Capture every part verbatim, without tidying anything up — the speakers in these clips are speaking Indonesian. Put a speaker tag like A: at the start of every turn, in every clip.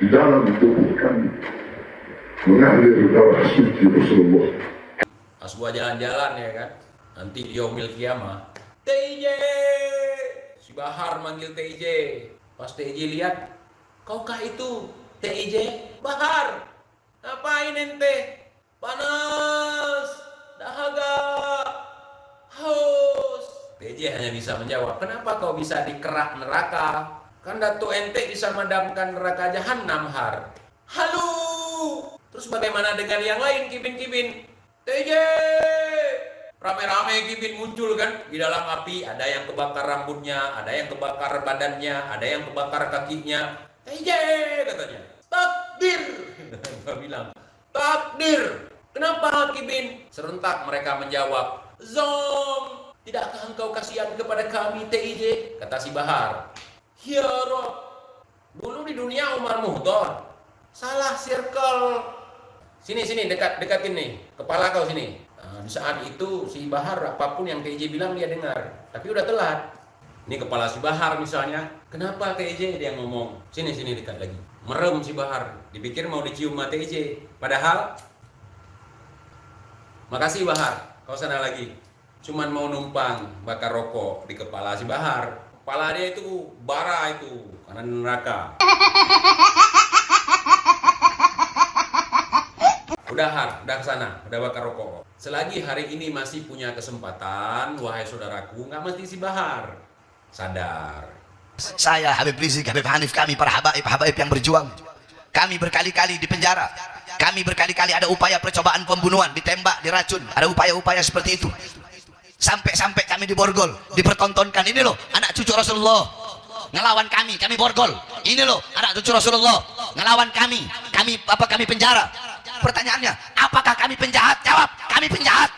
A: di dalam tubuh kami mengalir darah suci Rasulullah.
B: Pas gua jalan-jalan ya kan, nanti di yaumil kiamah, T I J, si Bahar manggil T I J. Pas T I J lihat, kaukah itu T I J? Bahar, ngapain ente? Panas, dahaga, haus. T I J hanya bisa menjawab, kenapa kau bisa dikerak neraka? Kan datu ente bisa madamkan neraka jahanam, Har. Halo. Terus bagaimana dengan yang lain, kibin-kibin? T I J, rame-rame kibin muncul kan di dalam api. Ada yang kebakar rambutnya, ada yang kebakar badannya, ada yang kebakar kakinya. T I J katanya, takdir. Dia bilang, takdir. Kenapa kibin? Serentak mereka menjawab, Zom, tidakkah engkau kasihan kepada kami T I J? Kata si Bahar, ya Rob, dulu di dunia Umar Muhtar, salah circle. Sini, sini, dekat, dekatin nih, kepala kau sini. Nah, di saat itu si Bahar apapun yang T I J bilang dia dengar, tapi udah telat. Ini kepala si Bahar misalnya, kenapa T I J dia ngomong? Sini, sini, dekat lagi. Merem si Bahar, dipikir mau dicium sama T I J. Padahal, makasih Bahar, kau sana lagi. Cuman mau numpang bakar rokok di kepala si Bahar. Kepala dia itu bara itu, karena neraka. Udah Har, udah kesana, udah bakar rokok. Selagi hari ini masih punya kesempatan, wahai saudaraku, nggak mesti si Bahar. Sadar.
C: Saya Habib Rizik, Habib Hanif, kami para habaib-habaib yang berjuang. Kami berkali-kali di penjara. Kami berkali-kali ada upaya percobaan pembunuhan, ditembak, diracun. Ada upaya-upaya seperti itu. Sampai-sampai kami di Borgol, dipertontonkan. Ini loh, anak cucu Rasulullah ngelawan kami, kami Borgol. Ini loh, anak cucu Rasulullah ngelawan kami. Kami apa kami penjara? Pertanyaannya, apakah kami penjahat? Jawab, kami penjahat.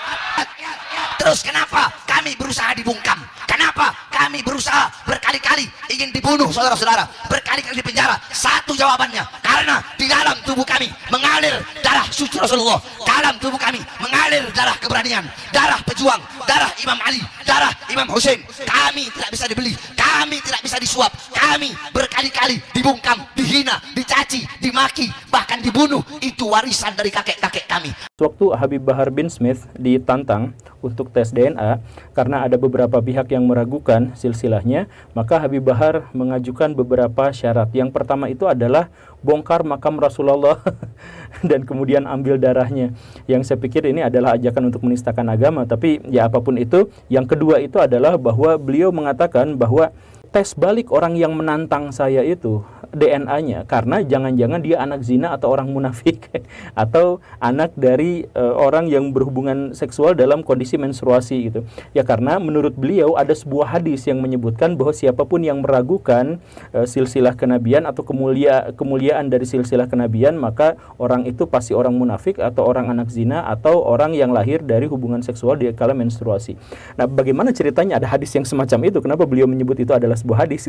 C: Terus kenapa kami berusaha dibungkam? Kenapa kami berusaha berkali-kali ingin dibunuh, saudara-saudara? Berkali-kali di penjara. Satu jawabannya, karena di dalam tubuh kami mengalir darah suci Rasulullah. Dalam tubuh kami mengalir darah keberanian, darah pejuang, darah Imam Ali, darah Imam Hussein. Kami tidak bisa dibeli, kami tidak bisa disuap. Kami berkali-kali dibungkam, dihina, dicaci, dimaki, bahkan dibunuh. Itu warisan dari kakek-kakek kami.
D: Waktu Habib Bahar bin Smith ditantang untuk tes D N A karena ada beberapa pihak yang meragukan silsilahnya, maka Habib Bahar mengajukan beberapa syarat. Yang pertama itu adalah bongkar makam Rasulullah dan kemudian ambil darahnya. Yang saya pikir ini adalah ajakan untuk menistakan agama, tapi ya apapun itu. Yang kedua itu adalah bahwa beliau mengatakan bahwa tes balik orang yang menantang saya itu D N A-nya, karena jangan-jangan dia anak zina atau orang munafik atau anak dari uh, orang yang berhubungan seksual dalam kondisi menstruasi gitu. Ya karena menurut beliau ada sebuah hadis yang menyebutkan bahwa siapapun yang meragukan uh, silsilah kenabian atau kemulia kemuliaan dari silsilah kenabian, maka orang itu pasti orang munafik atau orang anak zina atau orang yang lahir dari hubungan seksual di kala menstruasi. Nah, bagaimana ceritanya ada hadis yang semacam itu? Kenapa beliau menyebut itu adalah sebuah hadis?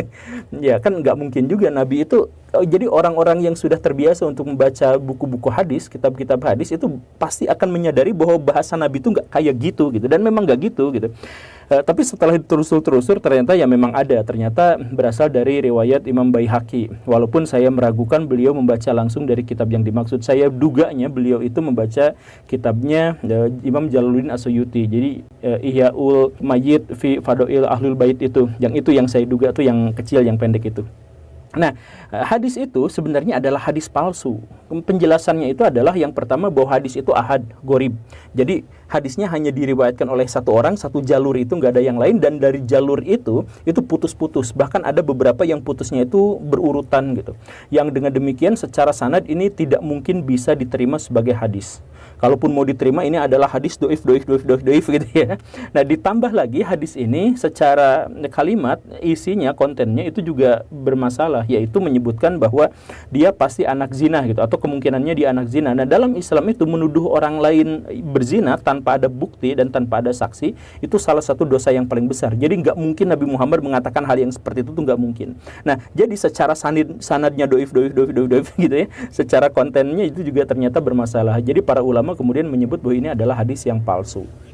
D: Ya kan nggak mungkin juga Nabi itu, jadi orang-orang yang sudah terbiasa untuk membaca buku-buku hadis, kitab-kitab hadis itu pasti akan menyadari bahwa bahasa Nabi itu nggak kayak gitu gitu, dan memang nggak gitu gitu. Uh, tapi setelah ditelusur-telusur ternyata ya memang ada, ternyata berasal dari riwayat Imam Baihaqi. Walaupun saya meragukan beliau membaca langsung dari kitab yang dimaksud, saya duganya beliau itu membaca kitabnya uh, Imam Jalaluddin As-Suyuti. Jadi uh, Ihyaul Mayyit fi Fadail Ahlul Bait itu, yang itu yang saya duga tuh yang kecil, yang pendek itu. Nah, hadis itu sebenarnya adalah hadis palsu. Penjelasannya itu adalah yang pertama bahwa hadis itu ahad, gorib. Jadi hadisnya hanya diriwayatkan oleh satu orang, satu jalur itu nggak ada yang lain, dan dari jalur itu itu putus-putus. Bahkan ada beberapa yang putusnya itu berurutan gitu. Yang dengan demikian secara sanad ini tidak mungkin bisa diterima sebagai hadis. Kalaupun mau diterima, ini adalah hadis doif, doif, doif, doif, doif gitu ya. Nah, ditambah lagi hadis ini secara kalimat, isinya, kontennya itu juga bermasalah, yaitu menyebutkan bahwa dia pasti anak zina gitu, atau kemungkinannya dia anak zina. Nah, dalam Islam itu menuduh orang lain berzina tanpa ada bukti dan tanpa ada saksi, itu salah satu dosa yang paling besar. Jadi nggak mungkin Nabi Muhammad mengatakan hal yang seperti itu, tuh nggak mungkin. Nah, jadi secara sanid, sanadnya doif, doif, doif, doif, doif gitu ya, secara kontennya itu juga ternyata bermasalah. Jadi para ulama kemudian menyebut bahwa ini adalah hadis yang palsu.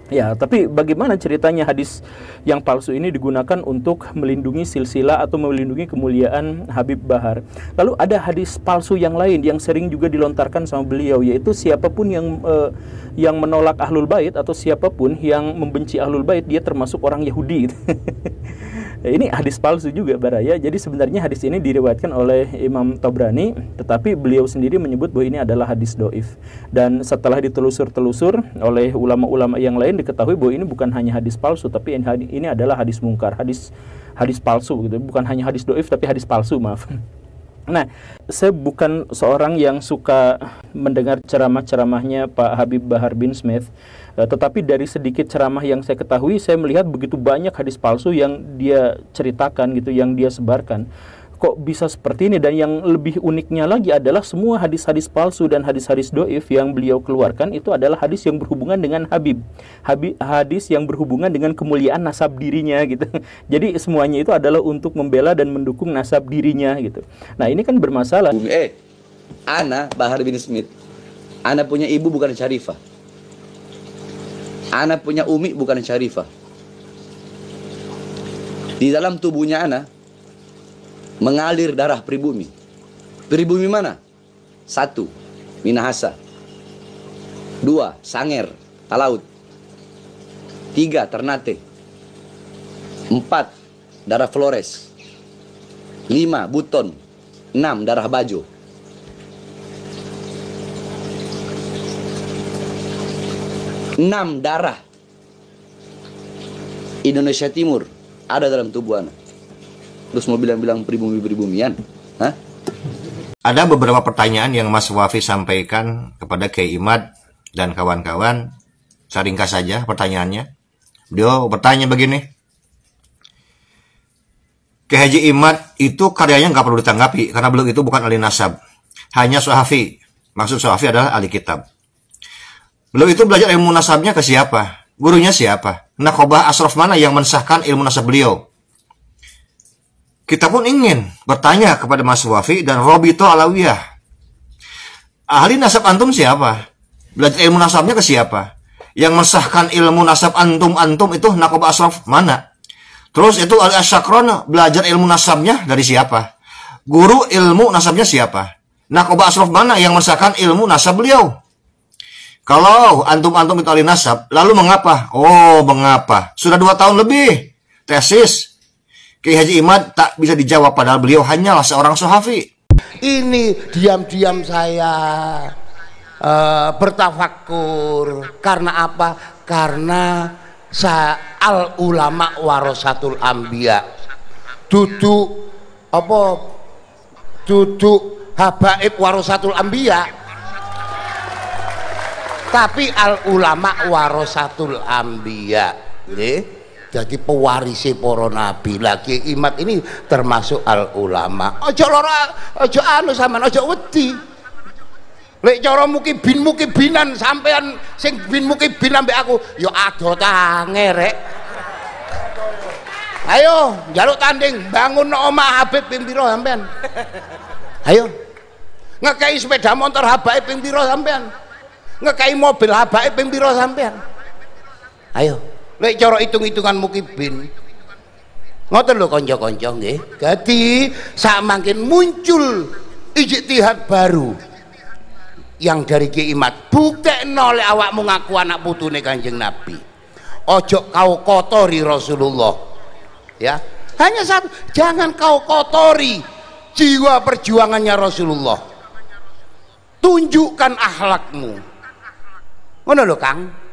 D: Ya, tapi bagaimana ceritanya hadis yang palsu ini digunakan untuk melindungi silsilah atau melindungi kemuliaan Habib Bahar? Lalu ada hadis palsu yang lain yang sering juga dilontarkan sama beliau, yaitu siapapun yang eh, yang menolak Ahlul Bait atau siapapun yang membenci Ahlul Bait, dia termasuk orang Yahudi. Ini hadis palsu juga, Baraya. Jadi sebenarnya hadis ini diriwayatkan oleh Imam Tabrani, tetapi beliau sendiri menyebut bahwa ini adalah hadis doif. Dan setelah ditelusur-telusur oleh ulama-ulama yang lain, diketahui bahwa ini bukan hanya hadis palsu, tapi ini adalah hadis mungkar, hadis hadis palsu gitu. Bukan hanya hadis doif, tapi hadis palsu, maaf. Nah, saya bukan seorang yang suka mendengar ceramah-ceramahnya Pak Habib Bahar bin Smith, tetapi dari sedikit ceramah yang saya ketahui, saya melihat begitu banyak hadis palsu yang dia ceritakan gitu, yang dia sebarkan. Kok bisa seperti ini? Dan yang lebih uniknya lagi adalah semua hadis-hadis palsu dan hadis-hadis doif yang beliau keluarkan itu adalah hadis yang berhubungan dengan Habib, Habib hadis yang berhubungan dengan kemuliaan nasab dirinya gitu. Jadi semuanya itu adalah untuk membela dan mendukung nasab dirinya gitu. Nah, ini kan bermasalah.
E: Eh, Ana Bahar bin Smith, Ana punya ibu bukan Syarifah, Ana punya umi bukan Syarifah. Di dalam tubuhnya Ana mengalir darah pribumi. Pribumi mana? Satu, Minahasa. Dua, Sanger, Talaut. Tiga, Ternate. Empat, darah Flores. Lima, Buton. Enam, darah Bajo. Enam darah Indonesia Timur ada dalam tubuh Ana. Terus mau bilang-bilang pribumi-pribumian? Hah?
F: Ada beberapa pertanyaan yang Mas Wafi sampaikan kepada Kiai Imad dan kawan-kawan. Saya ringkas saja pertanyaannya. Beliau bertanya begini. Kiai Haji Imad itu karyanya nggak perlu ditanggapi karena beliau itu bukan ahli nasab. Hanya Sohafi. Maksud Sohafi adalah ahli kitab. Beliau itu belajar ilmu nasabnya ke siapa? Gurunya siapa? Nakobah Ashraf mana yang mensahkan ilmu nasab beliau? Kita pun ingin bertanya kepada Mas Wafi dan Robito Alawiyah. Ahli nasab antum siapa? Belajar ilmu nasabnya ke siapa? Yang mensahkan ilmu nasab antum-antum itu Nakobah Ashraf mana? Terus itu Ali Asyakron belajar ilmu nasabnya dari siapa? Guru ilmu nasabnya siapa? Nakobah Ashraf mana yang mensahkan ilmu nasab beliau? Kalau antum-antum itu ahli nasab, lalu mengapa? Oh, mengapa? Sudah dua tahun lebih tesis Kiai Haji Imad tak bisa dijawab, padahal beliau hanyalah seorang Sohafi.
G: Ini diam-diam saya uh, bertafakur. Karena apa? Karena saya al ulama warasatul anbiya. Duduk apa? Duduk habaib warasatul anbiya. Tapi al ulama warasatul anbiya. Nggih. Jadi pewarisi para nabi. Lagi Imad ini termasuk al ulama. Ojo lara, ojo anu sampean, ojo wedi. Lek cara mukibin mukibinan sampean sing bin mukibin ambek aku, yo ado ta ngerek. Ayo, njaluk tanding bangun omah Habib ping pira sampean? Ayo. Ngekei sepeda motor Habib ping pira sampean? Ngekei mobil Habib ping pira sampean? Ayo. Lek cara hitung-hitungan mukibin ngoten lho kanca-kanca nggih. Dadi sak mangkin muncul ijtihad baru yang dari Ki Imad. Buktekno lek awakmu ngaku anak putune Kanjeng Nabi. Ojo kau kotori Rasulullah. Ya. Hanya satu, jangan kau kotori jiwa perjuangannya Rasulullah. Tunjukkan akhlakmu. Ngono lho, Kang.